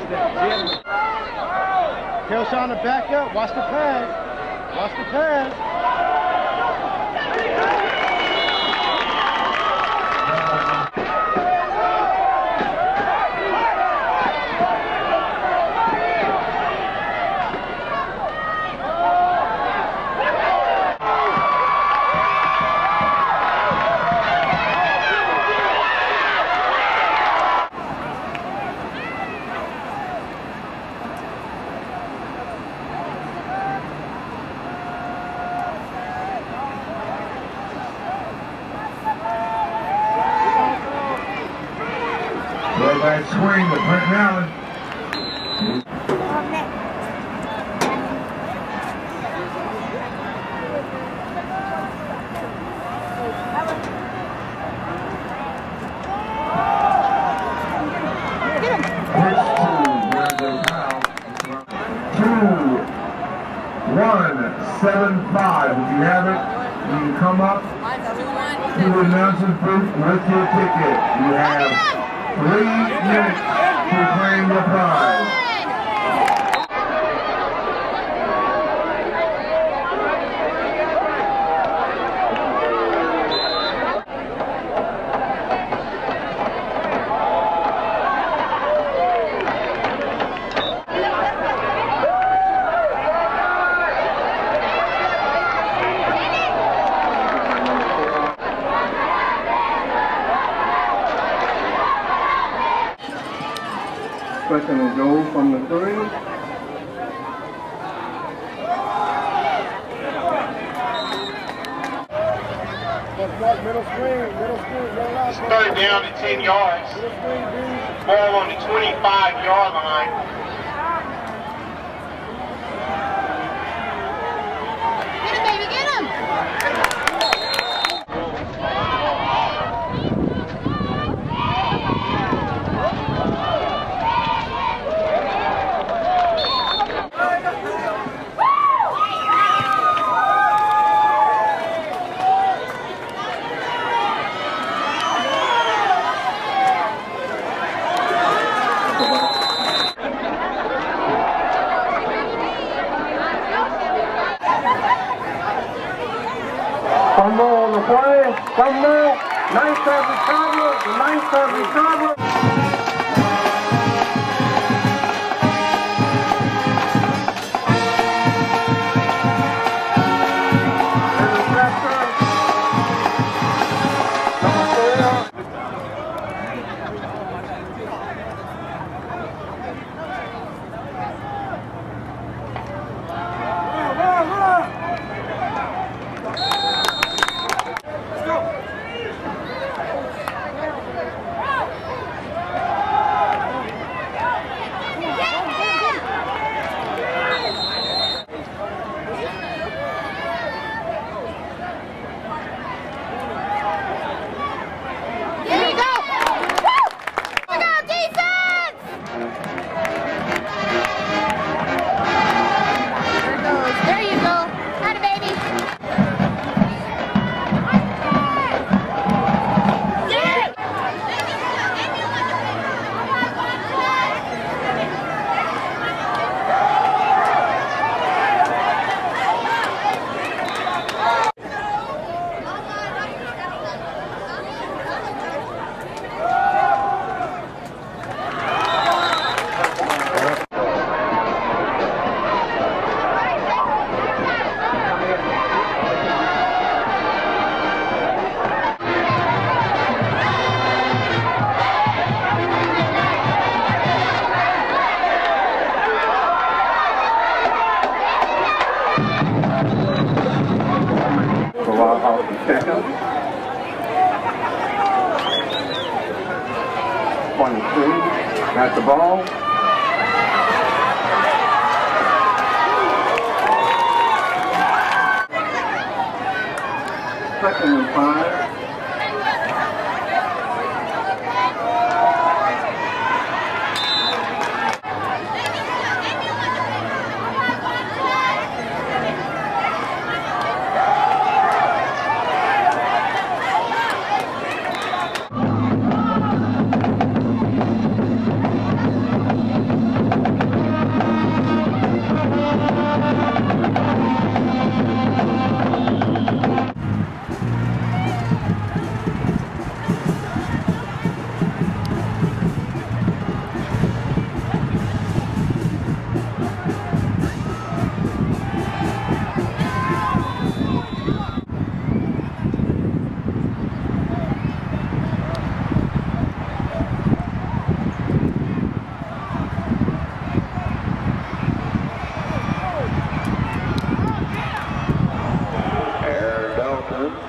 Kelshawn to back up. Watch the pass. Watch the pass. Throwback swing to Brent Allen. Pitch to Brandon Powell. 2-1-7-5. If you have it, you can come up to the announcer's booth with your ticket. You have 3 minutes to claim the prize. Second and goal from the 3. Third down to 10 yards. Ball on the 25-yard line. Get him, baby, get him! Fumble on the play. Fumble. Nice recover. Nice recover. Second. 23. Got the ball. Second and 5. return.